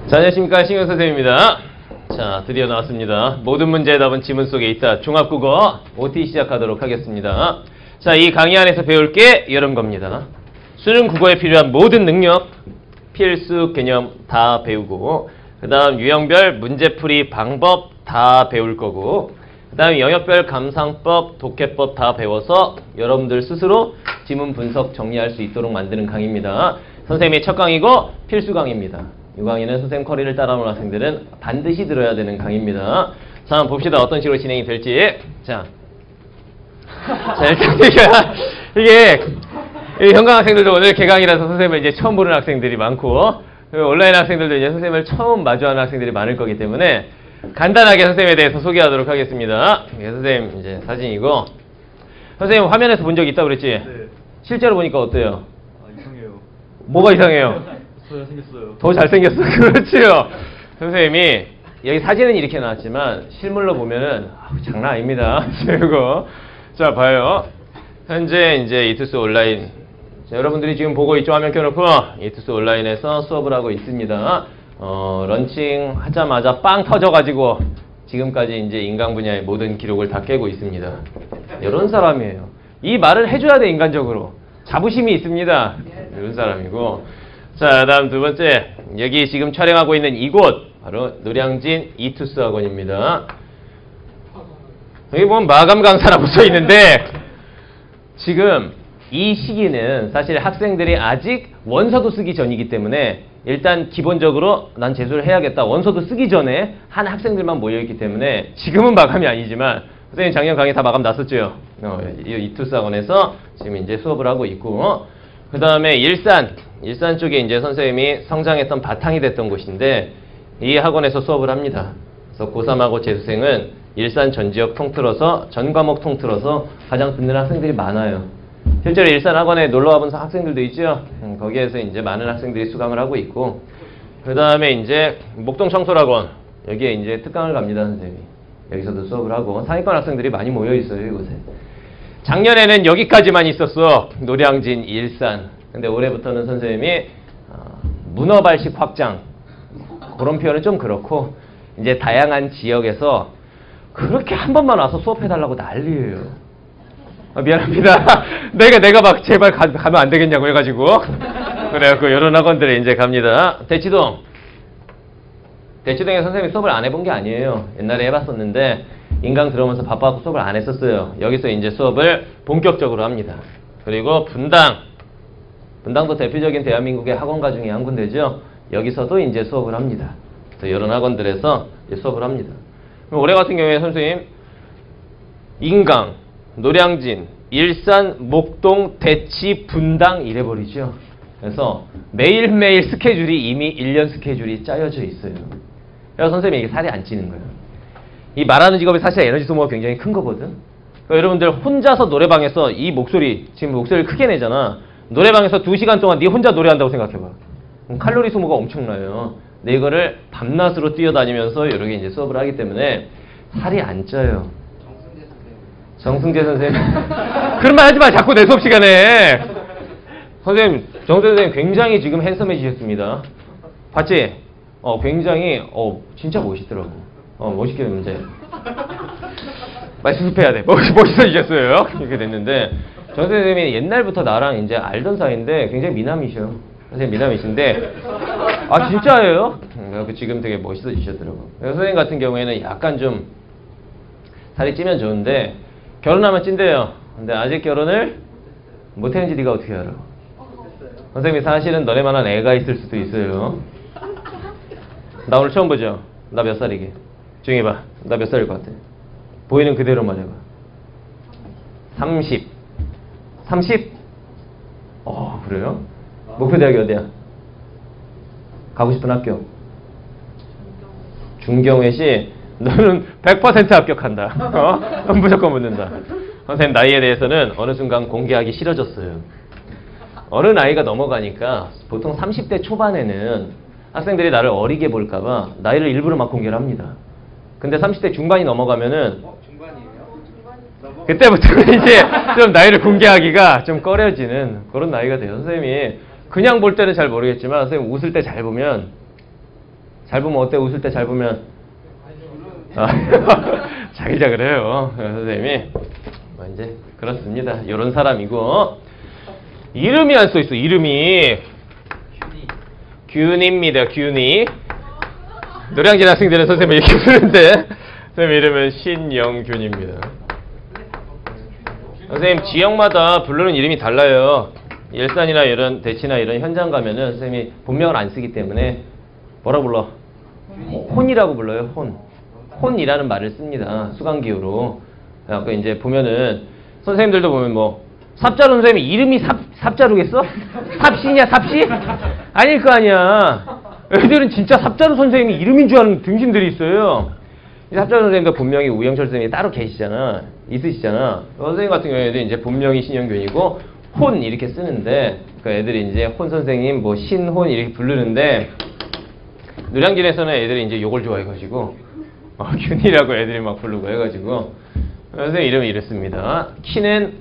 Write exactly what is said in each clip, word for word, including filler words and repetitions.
자, 안녕하십니까. 신경 선생님입니다. 자, 드디어 나왔습니다. 모든 문제의 답은 지문 속에 있다. 종합국어 오티 시작하도록 하겠습니다. 자, 이 강의 안에서 배울 게 이런 겁니다. 수능 국어에 필요한 모든 능력, 필수 개념 다 배우고, 그 다음 유형별 문제풀이 방법 다 배울 거고, 그 다음 영역별 감상법, 독해법 다 배워서 여러분들 스스로 지문 분석 정리할 수 있도록 만드는 강의입니다. 선생님의 첫 강의고 필수 강의입니다. 이 강의는 선생님 커리를 따라오는 학생들은 반드시 들어야 되는 강의입니다. 자, 한번 봅시다. 어떤 식으로 진행이 될지. 자, 자 일단 이게, 이게 현강 학생들도 오늘 개강이라서 선생님을 이제 처음 보는 학생들이 많고, 온라인 학생들도 이제 선생님을 처음 마주하는 학생들이 많을 거기 때문에 간단하게 선생님에 대해서 소개하도록 하겠습니다. 이게 선생님 이제 사진이고, 선생님 화면에서 본 적 있다고 그랬지? 네. 실제로 보니까 어때요? 아, 이상해요. 뭐가 이상해요? 더 잘생겼어요. 더 잘생겼어. 그렇지요. 선생님이 여기 사진은 이렇게 나왔지만 실물로 보면은 아우, 장난 아닙니다. 이거 자 봐요. 현재 이제 이투스 온라인, 자, 여러분들이 지금 보고 있죠? 화면 켜놓고 이투스 온라인에서 수업을 하고 있습니다. 어, 런칭 하자마자 빵 터져가지고 지금까지 이제 인강 분야의 모든 기록을 다 깨고 있습니다. 이런 사람이에요. 이 말을 해줘야 돼. 인간적으로 자부심이 있습니다. 이런 사람이고, 자, 다음 두 번째, 여기 지금 촬영하고 있는 이곳 바로 노량진 이투스 학원입니다. 여기 보면 마감 강사라고 써 있는데, 지금 이 시기는 사실 학생들이 아직 원서도 쓰기 전이기 때문에 일단 기본적으로 난 재수를 해야겠다, 원서도 쓰기 전에 한 학생들만 모여있기 때문에 지금은 마감이 아니지만, 선생님 작년 강의 다 마감 났었죠. 어, 이 이투스 학원에서 지금 이제 수업을 하고 있고, 그 다음에 일산, 일산 쪽에 이제 선생님이 성장했던 바탕이 됐던 곳인데, 이 학원에서 수업을 합니다. 그래서 고삼하고 재수생은 일산 전 지역 통틀어서, 전 과목 통틀어서 가장 듣는 학생들이 많아요. 실제로 일산 학원에 놀러 와본 학생들도 있죠. 음, 거기에서 이제 많은 학생들이 수강을 하고 있고, 그 다음에 이제 목동 청솔학원, 여기에 이제 특강을 갑니다, 선생님이. 여기서도 수업을 하고, 상위권 학생들이 많이 모여 있어요, 이곳에. 작년에는 여기까지만 있었어. 노량진, 일산. 근데 올해부터는 선생님이 어, 문어발식 확장, 그런 표현은 좀 그렇고, 이제 다양한 지역에서 그렇게 한 번만 와서 수업해달라고 난리예요. 아, 미안합니다. 내가 내가 막 제발 가, 가면 안 되겠냐고 해가지고 그래갖고 이런 학원들에 이제 갑니다. 대치동, 대치동에 선생님이 수업을 안 해본 게 아니에요. 옛날에 해봤었는데 인강 들어오면서 바빠서 수업을 안 했었어요. 여기서 이제 수업을 본격적으로 합니다. 그리고 분당, 분당도 대표적인 대한민국의 학원가 중에 한 군데죠. 여기서도 이제 수업을 합니다. 그래서 이런 학원들에서 이제 수업을 합니다. 올해 같은 경우에 선생님 인강, 노량진, 일산, 목동, 대치, 분당 이래버리죠. 그래서 매일매일 스케줄이 이미 일 년 스케줄이 짜여져 있어요. 그래서 선생님이 이게 살이 안 찌는 거예요. 이 말하는 직업이 사실 에너지 소모가 굉장히 큰 거거든. 그러니까 여러분들 혼자서 노래방에서 이 목소리, 지금 목소리를 크게 내잖아. 노래방에서 두 시간 동안 네 혼자 노래한다고 생각해봐. 그럼 칼로리 소모가 엄청나요. 근데 이거를 밤낮으로 뛰어다니면서 이렇게 이제 수업을 하기 때문에 살이 안 쪄요. 정승재 선생님. 그런 말 하지 마. 자꾸 내 수업 시간에. 선생님, 정승재 선생님 굉장히 지금 핸섬해지셨습니다. 봤지? 어, 굉장히, 어, 진짜 멋있더라고. 어, 멋있게 됐는데. 말 수습해야 돼. 멋, 멋있어지셨어요. 이렇게 됐는데. 정승재 선생님이 옛날부터 나랑 이제 알던 사이인데 굉장히 미남이셔. 선생님 미남이신데. 아, 진짜예요? 그 지금 되게 멋있어지셨더라고. 선생님 같은 경우에는 약간 좀 살이 찌면 좋은데, 결혼하면 찐대요. 근데 아직 결혼을 못했는지 네가 어떻게 알아? 선생님이 사실은 너네만한 애가 있을 수도 있어요. 나 오늘 처음 보죠? 나 몇 살이게? 조용히 봐. 나 몇 살일 것 같아? 보이는 그대로만 해봐. 삼십. 삼십? 어, 그래요? 목표대학이 어디야? 가고 싶은 학교? 중경외시. 너는 백 퍼센트 합격한다. 어? 무조건 붙는다. 선생님 나이에 대해서는 어느 순간 공개하기 싫어졌어요. 어느 나이가 넘어가니까 보통 삼십 대 초반에는 학생들이 나를 어리게 볼까봐 나이를 일부러 막 공개를 합니다. 근데 삼십 대 중반이 넘어가면은 어, 중반이에요? 그때부터는 이제 좀 나이를 공개하기가 좀 꺼려지는 그런 나이가 돼요. 선생님이 그냥 볼 때는 잘 모르겠지만 선생님 웃을 때 잘 보면 잘 보면 어때? 웃을 때 잘 보면? 아, 자기자 그래요. 선생님이. 뭐 이제 그렇습니다. 이런 사람이고. 이름이 안 써 있어. 이름이. 균입니다. 균이. 노량진 학생들은 선생님이 이렇게 부르는데 선생님 이름은 신영균입니다. 선생님 지역마다 부르는 이름이 달라요. 일산이나 이런 대치나 이런 현장 가면은 선생님이 본명을 안 쓰기 때문에 뭐라 불러? 혼이라고 불러요. 혼. 혼이라는 말을 씁니다. 수강기호로. 그래서 이제 보면은 선생님들도 보면 뭐 삽자루 선생님이 이름이 삽, 삽자루겠어? 삽시냐 삽시? 아닐 거 아니야. 애들은 진짜 삽자루 선생님이 이름인 줄 아는 등신들이 있어요. 삽자루 선생님도 본명이 우영철 선생님이 따로 계시잖아. 있으시잖아. 선생님 같은 경우에는 이제 본명이 신영균이고 혼 이렇게 쓰는데 그 애들이 이제 혼 선생님 뭐 신혼 이렇게 부르는데 노량진에서는 애들이 이제 요걸 좋아해가지고 어, 균이라고 애들이 막 부르고 해가지고 선생님 이름이 이랬습니다. 키는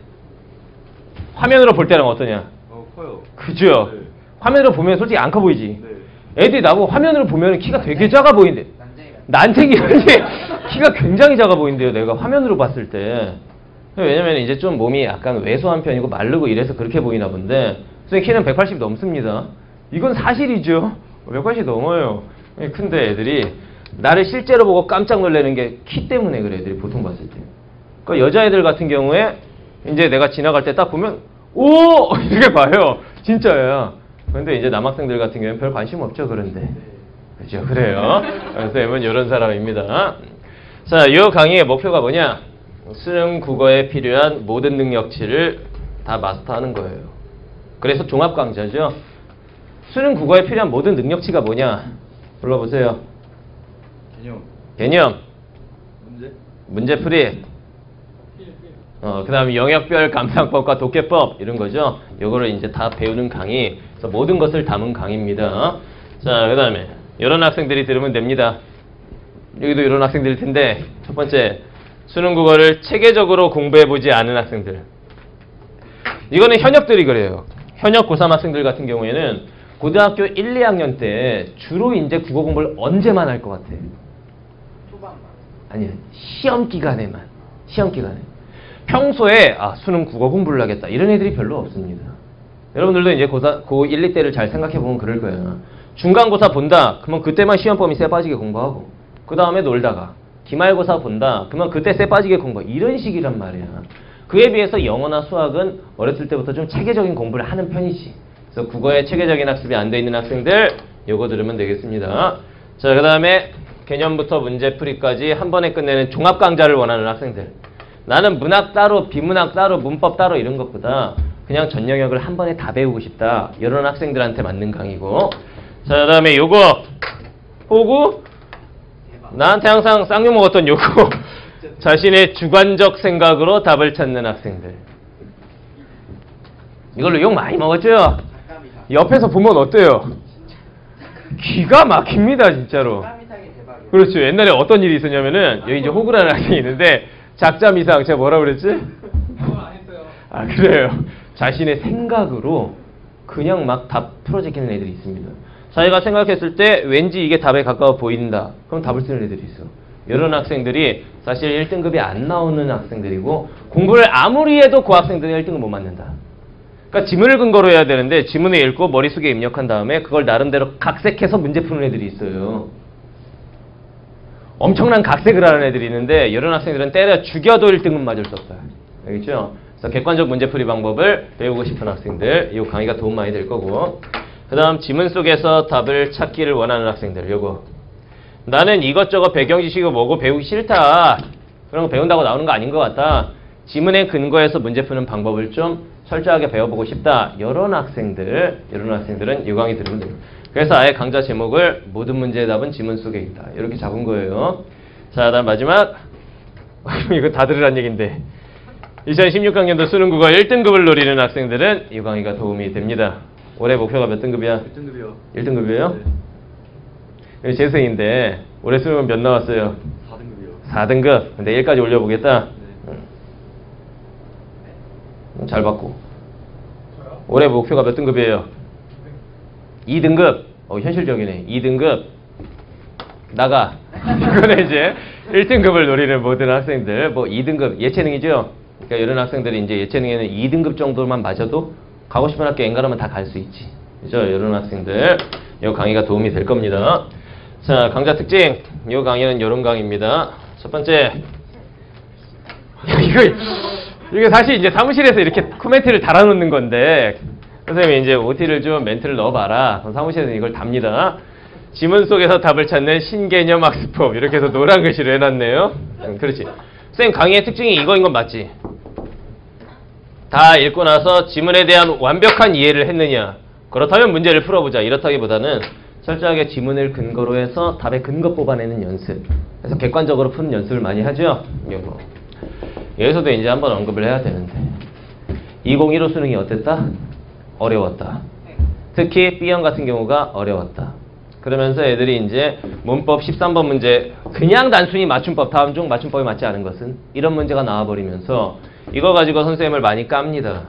화면으로 볼 때랑 어떠냐? 어, 커요. 그죠? 네. 화면으로 보면 솔직히 안 커 보이지? 네. 애들이 나보고 화면으로 보면 키가 되게 작아 보이는데 난쟁이라니 키가 굉장히 작아 보인대요. 내가 화면으로 봤을 때. 왜냐면 이제 좀 몸이 약간 왜소한 편이고 마르고 이래서 그렇게 보이나 본데 선생님 키는 백팔십 넘습니다. 이건 사실이죠. 백팔십 넘어요. 근데 애들이 나를 실제로 보고 깜짝 놀라는 게 키 때문에 그래. 애들이 보통 봤을 때. 그러니까 여자애들 같은 경우에 이제 내가 지나갈 때 딱 보면 오! 이렇게 봐요. 진짜야. 근데 이제 남학생들 같은 경우는 별 관심 없죠. 그런데. 그죠? 그래요. 선생님은 이런 사람입니다. 자, 이 강의의 목표가 뭐냐? 수능 국어에 필요한 모든 능력치를 다 마스터하는 거예요. 그래서 종합 강좌죠. 수능 국어에 필요한 모든 능력치가 뭐냐? 불러보세요. 개념. 개념. 문제. 문제풀이. 어, 그 다음에 영역별 감상법과 독해법 이런 거죠. 요거를 이제 다 배우는 강의. 그래서 모든 것을 담은 강의입니다. 자, 그 다음에 이런 학생들이 들으면 됩니다. 여기도 이런 학생들일 텐데 첫 번째 수능 국어를 체계적으로 공부해보지 않은 학생들. 이거는 현역들이 그래요. 현역 고삼 학생들 같은 경우에는 고등학교 일, 이 학년 때 주로 이제 국어 공부를 언제만 할 것 같아? 초반만. 아니요. 시험 기간에만. 시험 기간에. 평소에 아 수능 국어 공부를 하겠다. 이런 애들이 별로 없습니다. 여러분들도 이제 고사, 고 일, 이 때를 잘 생각해보면 그럴 거예요. 중간고사 본다. 그러면 그때만 시험 범위 쎄 빠지게 공부하고 그 다음에 놀다가 기말고사 본다. 그러면 그때 쎄 빠지게 공부. 이런 식이란 말이야. 그에 비해서 영어나 수학은 어렸을 때부터 좀 체계적인 공부를 하는 편이지. 그래서 국어에 체계적인 학습이 안 돼 있는 학생들 요거 들으면 되겠습니다. 자, 그 다음에 개념부터 문제풀이까지 한 번에 끝내는 종합 강좌를 원하는 학생들. 나는 문학 따로, 비문학 따로, 문법 따로 이런 것보다 그냥 전 영역을 한 번에 다 배우고 싶다. 이런 학생들한테 맞는 강의고. 자, 그 다음에 요거 호구 나한테 항상 쌍욕 먹었던 요거 자신의 주관적 생각으로 답을 찾는 학생들. 이걸로 욕 많이 먹었죠? 옆에서 보면 어때요? 기가 막힙니다 진짜로. 그렇죠. 옛날에 어떤 일이 있었냐면은 여기 이제 호구라는 학생이 있는데 작자미상 제가 뭐라 그랬지? 아 그래요. 자신의 생각으로 그냥 막 답 풀어제끼는 애들이 있습니다. 자기가 생각했을 때 왠지 이게 답에 가까워 보인다. 그럼 답을 쓰는 애들이 있어. 이런 학생들이 사실 일 등급이 안 나오는 학생들이고 공부를 아무리 해도 그 학생들은 일 등급 못 맞는다. 그러니까 지문을 근거로 해야 되는데 지문을 읽고 머릿속에 입력한 다음에 그걸 나름대로 각색해서 문제 푸는 애들이 있어요. 엄청난 각색을 하는 애들이 있는데 이런 학생들은 때려 죽여도 일 등급 맞을 수 없어요. 알겠죠? 그래서 객관적 문제풀이 방법을 배우고 싶은 학생들 이 강의가 도움 많이 될 거고 그 다음 지문 속에서 답을 찾기를 원하는 학생들 요거 나는 이것저것 배경 지식을 뭐고 배우기 싫다. 그런 거 배운다고 나오는 거 아닌 것 같다. 지문에 근거해서 문제 푸는 방법을 좀 철저하게 배워보고 싶다. 이런 학생들 이런 학생들은 이 강의 들으면 됩니다. 그래서 아예 강좌 제목을 모든 문제의 답은 지문 속에 있다. 이렇게 잡은 거예요. 자, 다음 마지막. 이거 다 들으란 얘기인데. 이천십육 학년도 수능 국어 일 등급을 노리는 학생들은 이 강의가 도움이 됩니다. 올해 목표가 몇 등급이야? 일 등급이요. 일 등급이에요? 네. 재수생인데 올해 수능은 몇 나왔어요? 사 등급이요. 사 등급. 근데 일까지 올려보겠다. 네. 응. 잘 받고. 올해 목표가 몇 등급이에요? 이 등급. 어, 현실적이네. 이 등급. 나가. 이거는 이제 일 등급을 노리는 모든 학생들, 뭐 이 등급 예체능이죠. 그러니까 이런 학생들이 이제 예체능에는 이 등급 정도만 맞아도 가고 싶은 학교 엔간하면 다 갈 수 있지. 그죠? 이런 학생들 이 강의가 도움이 될 겁니다. 자, 강좌 특징. 이 강의는 이런 강의입니다. 첫 번째, 이거 이게 사실 이제 사무실에서 이렇게 코멘트를 달아놓는 건데 선생님이 이제 오티를 좀 멘트를 넣어봐라. 그럼 사무실에서 이걸 답니다. 지문 속에서 답을 찾는 신개념 학습법. 이렇게 해서 노란 글씨로 해놨네요. 응, 그렇지. 쌤 강의의 특징이 이거인 건 맞지? 다 읽고 나서 지문에 대한 완벽한 이해를 했느냐. 그렇다면 문제를 풀어보자. 이렇다기보다는 철저하게 지문을 근거로 해서 답의 근거 뽑아내는 연습. 그래서 객관적으로 푸는 연습을 많이 하죠. 이거. 여기서도 이제 한번 언급을 해야 되는데 이백일 호 수능이 어땠다? 어려웠다. 특히 B형 같은 경우가 어려웠다. 그러면서 애들이 이제 문법 십삼 번 문제 그냥 단순히 맞춤법 다음 중 맞춤법이 맞지 않은 것은 이런 문제가 나와버리면서 이거 가지고 선생님을 많이 깝니다.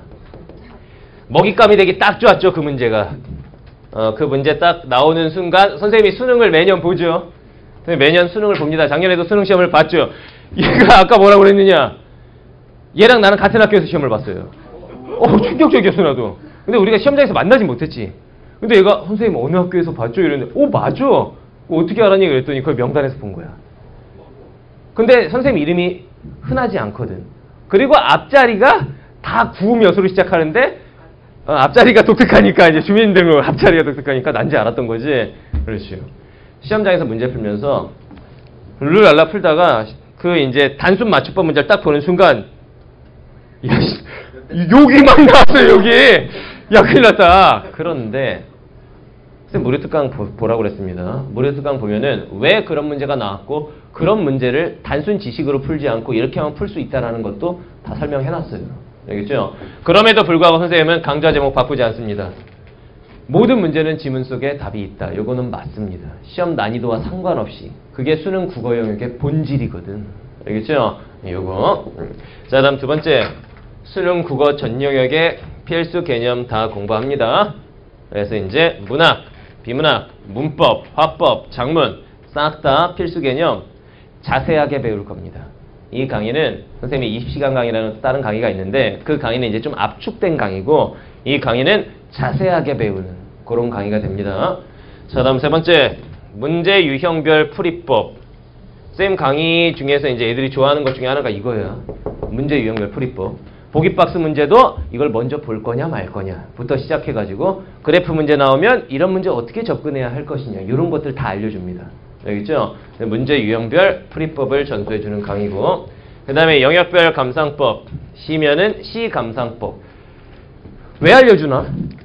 먹잇감이 되기 딱 좋았죠. 그 문제가. 어, 그 문제 딱 나오는 순간 선생님이 수능을 매년 보죠. 매년 수능을 봅니다. 작년에도 수능 시험을 봤죠. 얘가 아까 뭐라고 그랬느냐. 얘랑 나는 같은 학교에서 시험을 봤어요. 어, 충격적이었어 나도. 근데 우리가 시험장에서 만나진 못했지. 근데 얘가 선생님 어느 학교에서 봤죠? 이랬는데 오 맞아. 어떻게 알았니? 그랬더니 그걸 명단에서 본 거야. 근데 선생님 이름이 흔하지 않거든. 그리고 앞자리가 다 구음여수로 시작하는데 어, 앞자리가 독특하니까 이제 주민등록 앞자리가 독특하니까 난지 알았던 거지. 그렇죠. 시험장에서 문제 풀면서 룰랄라 풀다가 그 이제 단순 맞춤법 문제를 딱 보는 순간 야, 욕이 막 나왔어요. 여기. 야 큰일 났다. 그런데 선생님 무료특강 보라고 그랬습니다. 무료특강 보면은 왜 그런 문제가 나왔고 그런 문제를 단순 지식으로 풀지 않고 이렇게 하면 풀 수 있다는 것도 다 설명해놨어요. 알겠죠? 그럼에도 불구하고 선생님은 강좌 제목 바꾸지 않습니다. 모든 문제는 지문 속에 답이 있다. 요거는 맞습니다. 시험 난이도와 상관없이 그게 수능 국어 영역의 본질이거든. 알겠죠? 요거. 자, 다음 두 번째. 수능 국어 전 영역의 필수 개념 다 공부합니다. 그래서 이제 문학, 비문학, 문법, 화법, 작문 싹 다 필수 개념 자세하게 배울 겁니다. 이 강의는 선생님이 이십 시간 강의라는 다른 강의가 있는데 그 강의는 이제 좀 압축된 강의고 이 강의는 자세하게 배우는 그런 강의가 됩니다. 자, 다음 세 번째. 문제 유형별 풀이법. 쌤 강의 중에서 이제 애들이 좋아하는 것 중에 하나가 이거예요. 문제 유형별 풀이법. 보기 박스 문제도 이걸 먼저 볼 거냐 말 거냐부터 시작해가지고 그래프 문제 나오면 이런 문제 어떻게 접근해야 할 것이냐 이런 것들 다 알려줍니다. 알겠죠? 문제 유형별 풀이법을 전수해주는 강의고 그 다음에 영역별 감상법. 시면은 시 감상법. 왜 알려주나?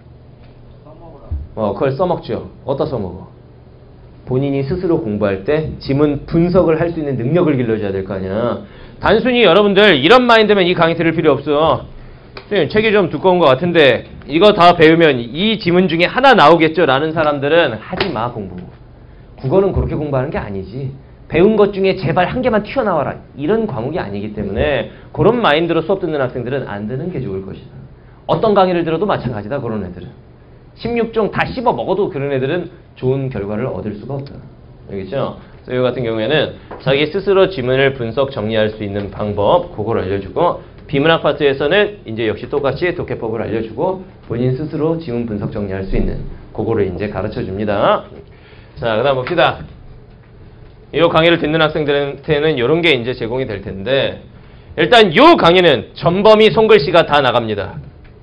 써먹으라. 어, 그걸 써먹죠. 어디다 써먹어? 본인이 스스로 공부할 때 지문 분석을 할 수 있는 능력을 길러줘야 될 거 아니야. 단순히 여러분들 이런 마인드면 이 강의 들을 필요 없어. 책이 좀 두꺼운 것 같은데 이거 다 배우면 이 지문 중에 하나 나오겠죠 라는 사람들은 하지 마 공부. 국어는 그렇게 공부하는 게 아니지. 배운 것 중에 제발 한 개만 튀어나와라. 이런 과목이 아니기 때문에 그런 마인드로 수업 듣는 학생들은 안 듣는 게 좋을 것이다. 어떤 강의를 들어도 마찬가지다. 그런 애들은. 십육 종 다 씹어 먹어도 그런 애들은 좋은 결과를 얻을 수가 없다. 알겠죠? 이 같은 경우에는 자기 스스로 지문을 분석 정리할 수 있는 방법 그걸 알려주고 비문학 파트에서는 이제 역시 똑같이 독해법을 알려주고 본인 스스로 지문 분석 정리할 수 있는 그거를 이제 가르쳐 줍니다. 자, 그다음 봅시다. 이 강의를 듣는 학생들한테는 이런 게 이제 제공이 될 텐데 일단 이 강의는 전범위 손글씨가 다 나갑니다.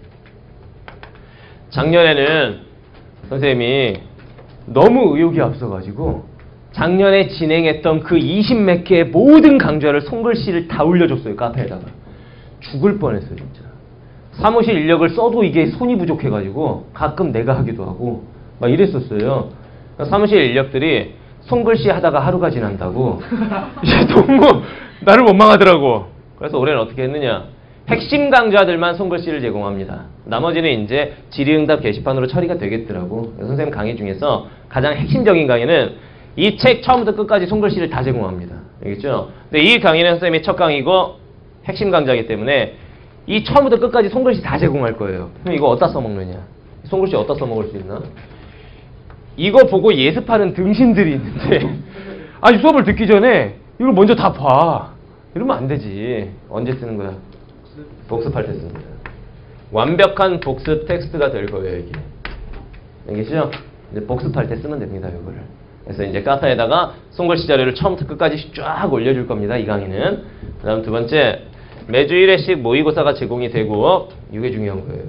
작년에는 선생님이 너무 의욕이 앞서가지고 작년에 진행했던 그 이십 몇 개의 모든 강좌를 손글씨를 다 올려줬어요. 카페에다가. 죽을 뻔했어요. 진짜. 사무실 인력을 써도 이게 손이 부족해가지고 가끔 내가 하기도 하고 막 이랬었어요. 사무실 인력들이 손글씨 하다가 하루가 지난다고 이제 너무 나를 원망하더라고. 그래서 올해는 어떻게 했느냐. 핵심 강좌들만 손글씨를 제공합니다. 나머지는 이제 질의응답 게시판으로 처리가 되겠더라고. 선생님 강의 중에서 가장 핵심적인 강의는 이 책 처음부터 끝까지 손글씨를 다 제공합니다. 알겠죠? 근데 이 강의는 선생님이 첫 강의고 핵심 강좌이기 때문에 이 처음부터 끝까지 손글씨 다 제공할 거예요. 그럼 이거 어디다 써먹느냐? 손글씨 어디다 써먹을 수 있나? 이거 보고 예습하는 등신들이 있는데 아니 수업을 듣기 전에 이걸 먼저 다 봐. 이러면 안 되지. 언제 쓰는 거야? 복습할 때 쓰는 거야. 완벽한 복습 텍스트가 될 거예요, 이게. 알겠죠? 이제 복습할 때 쓰면 됩니다, 이거를. 그래서 이제 카타에다가 손글씨 자료를 처음부터 끝까지 쫙 올려줄 겁니다, 이 강의는. 그 다음 두 번째, 매주 일 회씩 모의고사가 제공이 되고, 이게 중요한 거예요.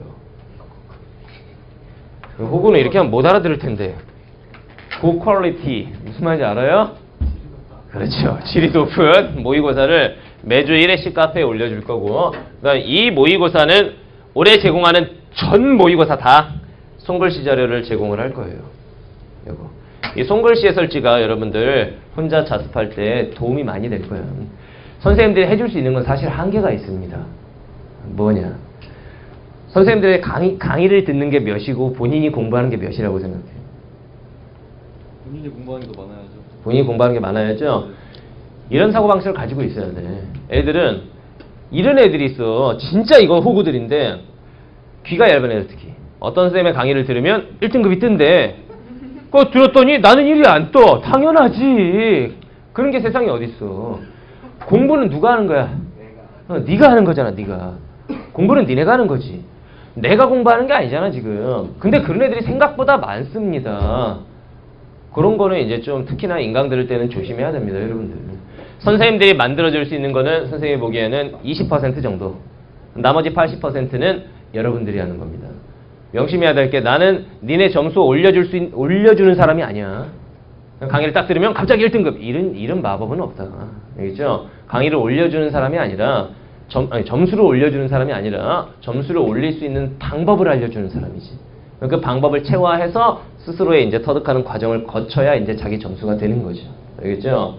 혹은 이렇게 하면 못 알아들을 텐데. 고퀄리티. 무슨 말인지 알아요? 그렇죠. 질이 높은 모의고사를 매주 일 회씩 카페에 올려줄 거고, 그다음 이 모의고사는 올해 제공하는 전 모의고사 다 손글씨 자료를 제공을 할 거예요. 요거. 이 손글씨 해설지가 여러분들 혼자 자습할 때 도움이 많이 될 거예요. 선생님들이 해줄 수 있는 건 사실 한계가 있습니다. 뭐냐? 선생님들의 강의, 강의를 듣는 게 몇이고 본인이 공부하는 게 몇이라고 생각해요? 본인이 공부하는 게 더 많아야죠. 본인이 공부하는 게 많아야죠. 이런 사고방식을 가지고 있어야 돼. 애들은 이런 애들이 있어. 진짜 이건 호구들인데 귀가 얇은 애들 특히. 어떤 선생님의 강의를 들으면 일 등급이 뜬대. 그거 들었더니 나는 일이 안 떠. 당연하지. 그런 게 세상에 어딨어. 공부는 누가 하는 거야? 어, 네가 하는 거잖아. 네가. 공부는 니네가 하는 거지. 내가 공부하는 게 아니잖아 지금. 근데 그런 애들이 생각보다 많습니다. 그런 거는 이제 좀 특히나 인강 들을 때는 조심해야 됩니다, 여러분들. 선생님들이 만들어줄 수 있는 거는 선생님이 보기에는 이십 퍼센트 정도. 나머지 팔십 퍼센트는 여러분들이 하는 겁니다. 명심해야 될 게 나는 니네 점수 올려줄 수, 있, 올려주는 사람이 아니야. 강의를 딱 들으면 갑자기 일 등급. 이런, 이런 마법은 없다. 알겠죠? 강의를 올려주는 사람이 아니라, 점, 아니, 점수를 올려주는 사람이 아니라, 점수를 올릴 수 있는 방법을 알려주는 사람이지. 그 방법을 체화해서 스스로의 이제 터득하는 과정을 거쳐야 이제 자기 점수가 되는 거죠. 알겠죠?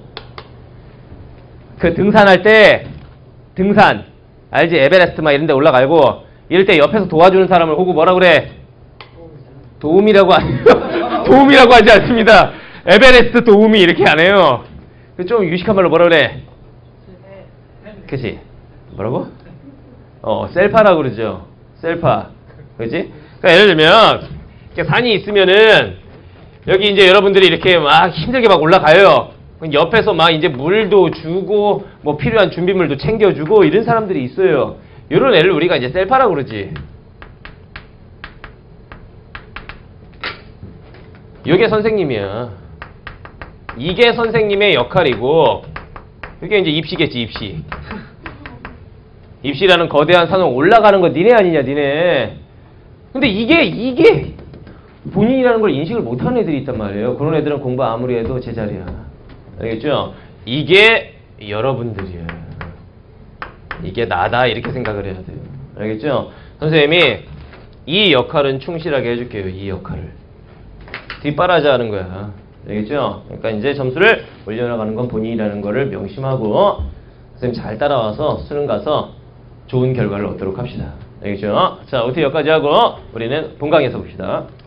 그 등산할 때, 등산. 알지? 에베레스트 막 이런 데 올라가고, 이럴 때 옆에서 도와주는 사람을 혹은 뭐라 그래? 도움이라고 하죠. 도움이라고 하지 않습니다. 에베레스트 도움이 이렇게 안 해요. 좀 유식한 말로 뭐라 그래? 그치? 뭐라고? 어, 셀파라고 그러죠. 셀파. 그치? 그러니까 예를 들면, 이렇게 산이 있으면은, 여기 이제 여러분들이 이렇게 막 힘들게 막 올라가요. 옆에서 막 이제 물도 주고, 뭐 필요한 준비물도 챙겨주고, 이런 사람들이 있어요. 이런 애를 우리가 이제 셀파라고 그러지. 이게 선생님이야. 이게 선생님의 역할이고, 이게 이제 입시겠지, 입시. 입시라는 거대한 산을 올라가는 거 니네 아니냐, 니네. 근데 이게, 이게 본인이라는 걸 인식을 못하는 애들이 있단 말이에요. 그런 애들은 공부 아무리 해도 제자리야. 알겠죠? 이게 여러분들이에요. 이게 나다 이렇게 생각을 해야 돼요. 알겠죠? 선생님이 이 역할은 충실하게 해줄게요. 이 역할을. 뒷바라지 하는 거야. 알겠죠? 그러니까 이제 점수를 올려나가는 건 본인이라는 거를 명심하고 선생님 잘 따라와서 수능 가서 좋은 결과를 얻도록 합시다. 알겠죠? 자, 오티 여기까지 하고 우리는 본강에서 봅시다.